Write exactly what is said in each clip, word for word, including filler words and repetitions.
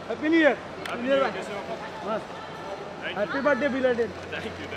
Happy new year. Happy new year. कैसे हो आप? मस्त। Happy birthday belated. Thank you.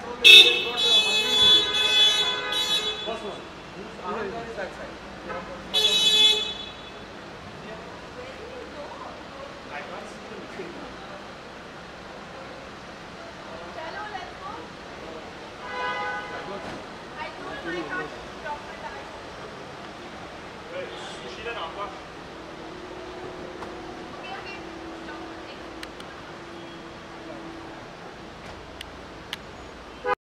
First one.